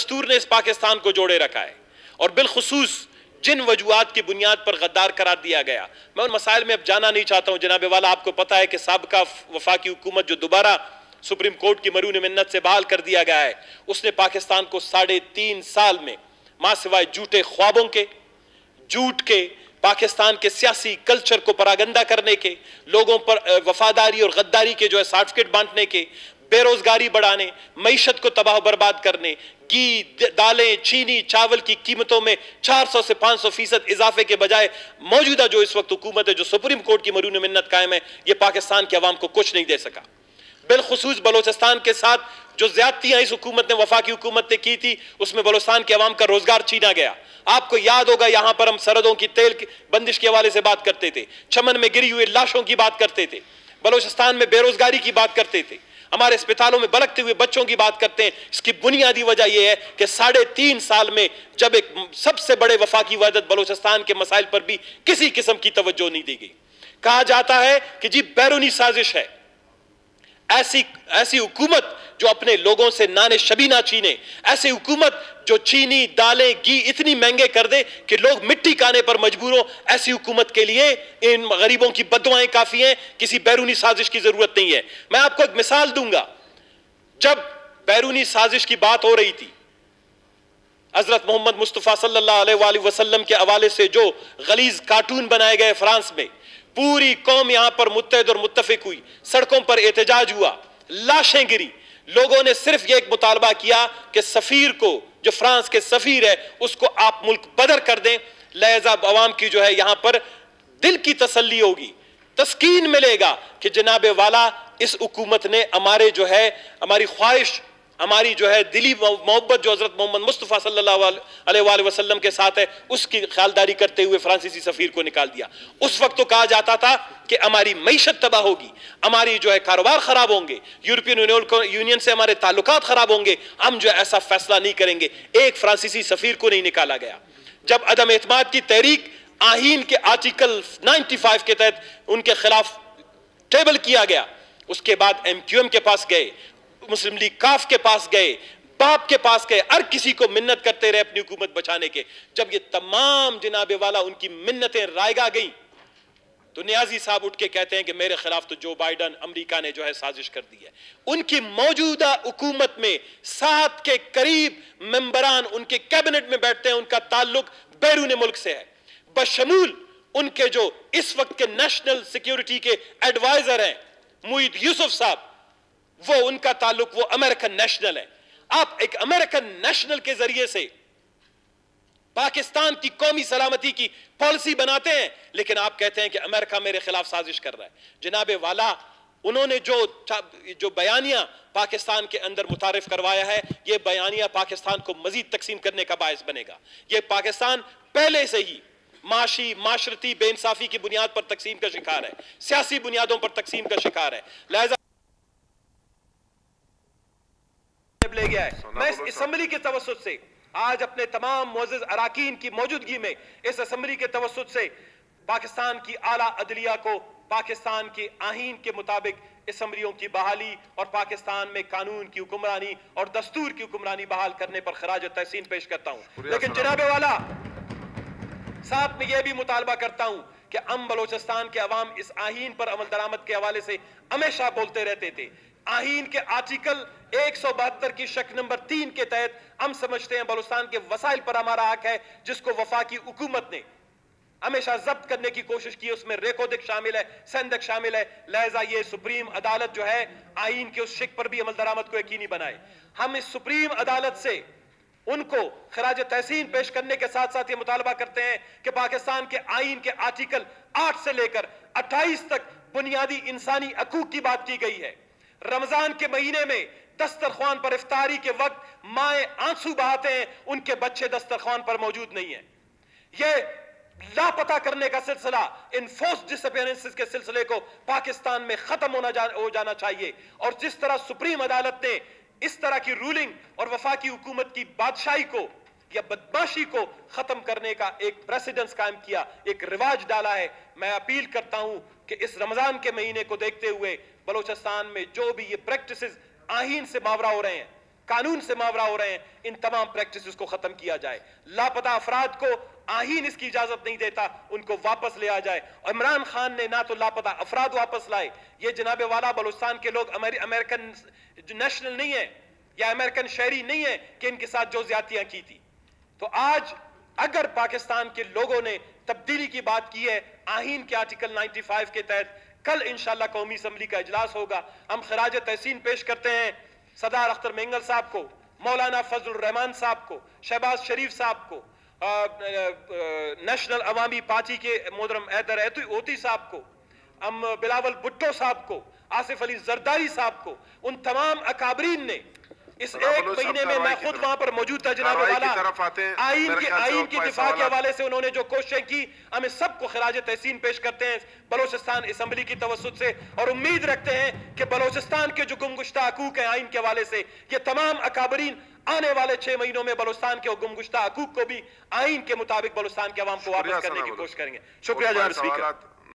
دستور نے اس پاکستان کو جوڑے رکھا ہے، اور بالخصوص جن وجوہات کی بنیاد پر غدار قرار دیا گیا، میں ان مسائل میں اب جانا نہیں چاہتا ہوں۔ جناب والا، آپ کو پتا ہے کہ سابقہ وفاقی حکومت جو دوبارہ سپریم کورٹ کی مرہون منت سے بحال کر دیا گیا ہے، اس نے پاکستان کو 3.5 سال میں ماں سوائے جھوٹے خوابوں کے، جھوٹ کے، پاکستان کے سیاسی کلچر کو پراگندہ کرنے کے، لوگوں پر وفاداری اور غداری کے جو ہے سرٹیفکیٹ بانٹنے کے، بے روزگاری بڑھانے، معیشت کو تباہ و برباد کرنے، گھی، دالیں، چینی، چاول کی قیمتوں میں 400 سے 500% اضافے کے بجائے موجودہ جو اس وقت حکومت ہے جو سپریم کورٹ کی مرہون منت قائم ہے، یہ پاکستان کے عوام کو کچھ نہیں دے سکا۔ بالخصوص بلوچستان کے ساتھ جو زیادتیاں اس حکومت نے، وفاقی حکومت نے کی تھی، اس میں بلوچستان کے عوام کا روزگار چھینا گیا۔ آپ کو یاد ہوگا یہاں پر ہم سرحدوں کی تیل کی بندش کے حوالے سے بات کرتے تھے، چمن میں گری ہوئے لاشوں کی بات کرتے تھے، بلوچستان میں بے روزگاری کی بات کرتے تھے، ہمارے اسپتالوں میں بلکتے ہوئے بچوں کی بات کرتے ہیں۔ اس کی بنیادی وجہ یہ ہے کہ 3.5 سال میں جب ایک سب سے بڑے وفاقی وحدت بلوچستان کے مسائل پر بھی کسی قسم کی توجہ نہیں دی گئی۔ کہا جاتا ہے کہ جی بیرونی سازش ہے، ایسی حکومت جو اپنے لوگوں سے نان شبی نہ چھینے، ایسی حکومت جو چینی، دالیں، گھی اتنی مہنگے کر دے کہ لوگ مٹی کھانے پر مجبور ہو، ایسی حکومت کے لیے ان غریبوں کی بددعائیں کافی ہیں، کسی بیرونی سازش کی ضرورت نہیں ہے۔ میں آپ کو ایک مثال دوں گا، جب بیرونی سازش کی بات ہو رہی تھی، حضرت محمد مصطفیٰ صلی اللہ علیہ وآلہ وسلم کے حوالے سے جو غلیظ کارٹون بنائے گئے فرانس میں، پوری قوم یہاں پر متحد اور متفق ہوئی، سڑکوں پر احتجاج ہوا، لاشیں گری، لوگوں نے صرف یہ ایک مطالبہ کیا کہ سفیر کو، جو فرانس کے سفیر ہے، اس کو آپ ملک بدر کر دیں، لہذا عوام کی جو ہے یہاں پر دل کی تسلی ہوگی، تسکین ملے گا کہ جناب والا اس حکومت نے ہماری خواہش، ہماری جو ہے دلی محبت جو حضرت محمد مصطفیٰ صلی اللہ علیہ وآلہ وسلم کے ساتھ ہے، اس کی خیالداری کرتے ہوئے فرانسیسی سفیر کو نکال دیا۔ اس وقت تو کہا جاتا تھا کہ ہماری معیشت تباہ ہوگی، ہماری جو ہے کاروبار خراب ہوں گے، یورپین یونین سے ہمارے تعلقات خراب ہوں گے، ہم جو ایسا فیصلہ نہیں کریں گے۔ ایک فرانسیسی سفیر کو نہیں نکالا گیا۔ جب عدم اعتماد کی تحریک آئین کے آرٹیکل 95 کے تحت ان کے خلاف ٹیبل کیا گیا، اس کے بعد MQM کے پاس گئے، مسلم لیگ کاف کے پاس گئے، باپ کے پاس گئے، ہر کسی کو منت کرتے رہے اپنی حکومت بچانے کے۔ جب یہ تمام جناب والا ان کی منتیں رائگاں گئیں تو نیازی صاحب اٹھ کے کہتے ہیں کہ میرے خلاف تو جو بائیڈن امریکہ نے جو ہے سازش کر دی ہے۔ ان کی موجودہ حکومت میں 7 کے قریب ممبران ان کے کیبنٹ میں بیٹھتے ہیں، ان کا تعلق بیرون ملک سے ہے، بشمول ان کے جو اس وقت کے نیشنل سیکیورٹی کے ایڈوائزر ہیں محیط یوسف صاحب، وہ ان کا تعلق وہ امریکن نیشنل ہے۔ آپ ایک امریکن نیشنل کے ذریعے سے پاکستان کی قومی سلامتی کی پالیسی بناتے ہیں، لیکن آپ کہتے ہیں کہ امریکہ میرے خلاف سازش کر رہا ہے۔ جناب والا، انہوں نے جو بیانیہ پاکستان کے اندر متعارف کروایا ہے، یہ بیانیہ پاکستان کو مزید تقسیم کرنے کا باعث بنے گا۔ یہ پاکستان پہلے سے ہی معاشی، معاشرتی بے انصافی کی بنیاد پر تقسیم کا شکار ہے، سیاسی بنیادوں پر تقسیم کا شکار ہے، لہذا لے گیا ہے۔ میں اس اسمبلی کے توسط سے آج اپنے تمام معزز اراکین کی موجودگی میں اس اسمبلی کے توسط سے پاکستان کی اعلیٰ عدلیہ کو پاکستان کے آئین کے مطابق اسمبلیوں کی بحالی اور پاکستان میں قانون کی حکمرانی اور دستور کی حکمرانی بحال کرنے پر خراج تحسین پیش کرتا ہوں۔ لیکن جناب والا، ساتھ میں یہ بھی مطالبہ کرتا ہوں کہ ہم بلوچستان کے عوام اس آئین پر عمل درآمد کے حوالے سے ہمیشہ بولتے رہتے تھے۔ آئین کے آرٹیکل 172 کی شق نمبر 3 کے تحت ہم سمجھتے ہیں بلوچستان کے وسائل پر ہمارا حق ہے، جس کو وفاقی حکومت نے ہمیشہ ضبط کرنے کی کوشش کی، اس میں ریکودک شامل ہے، سندک شامل ہے، لہذا یہ سپریم عدالت جو ہے آئین کے اس شق پر بھی عمل درآمد کو یقینی بنائے۔ ہم اس سپریم عدالت سے ان کو خراج تحسین پیش کرنے کے ساتھ ساتھ یہ مطالبہ کرتے ہیں کہ پاکستان کے آئین کے آرٹیکل 8 سے لے کر 28 تک بنیادی انسانی حقوق کی بات کی گئی ہے۔ رمضان کے مہینے میں دسترخوان پر افطاری کے وقت مائیں آنسو بہاتے ہیں، ان کے بچے دسترخوان پر موجود نہیں ہیں۔ یہ لاپتہ کرنے کا سلسلہ، انفورس ڈس اپیئرنسز کے سلسلے کو پاکستان میں ختم ہو جانا چاہیے، اور جس طرح سپریم عدالت نے اس طرح کی رولنگ اور وفاقی حکومت کی بادشاہی کو یا بدماشی کو ختم کرنے کا ایک پریسیڈنس قائم کیا، ایک رواج ڈالا ہے، میں اپیل کرتا ہوں کہ اس رمضان کے مہینے کو دیکھتے ہوئے بلوچستان میں جو بھی یہ پریکٹسز آئین سے ماورا ہو رہے ہیں، قانون سے ماورا ہو رہے ہیں، ان تمام پریکٹسز کو ختم کیا جائے. لاپتہ افراد کو آئین اس کی اجازت نہیں دیتا ان کو واپس لے آ جائے. عمران خان نے نہ تو لاپتہ افراد واپس لائے. یہ جناب والا بلوچستان کے لوگ امریکن نیشنل نہیں ہیں یا امریکن شہری نہیں ہیں کہ ان کے ساتھ جو زیادتیاں کی تھی. تو آج اگر پاکستان کے لوگوں نے تبدیلی کی بات کی ہے آئین کے آرٹیکل 95 کے تحت، کل انشاءاللہ قومی اسمبلی کا اجلاس ہوگا. ہم خراج تحسین پیش کرتے ہیں سردار اختر مینگل صاحب کو، مولانا فضل الرحمان صاحب کو، شہباز شریف صاحب کو، نیشنل عوامی پارٹی کے محترم حیدر اوتی صاحب کو، بلاول بھٹو صاحب کو، آصف علی زرداری صاحب کو. ان تمام اکابرین نے اس ایک مہینے میں، میں خود وہاں پر موجود تھا جناب والا، آئین کی دفاع کے حوالے سے انہوں نے جو کوششیں کی، ہمیں سب کو خراج تحسین پیش کرتے ہیں بلوچستان اسمبلی کی توسط سے، اور امید رکھتے ہیں کہ بلوچستان کے جو گمگشتہ حقوق ہیں آئین کے حوالے سے، یہ تمام اکابرین آنے والے 6 مہینوں میں بلوچستان کے گمگشتہ حقوق کو بھی آئین کے مطابق بلوچستان کے عوام کو واپس کرنے کی کوشش کریں گے. شکریہ جناب اسپیکر.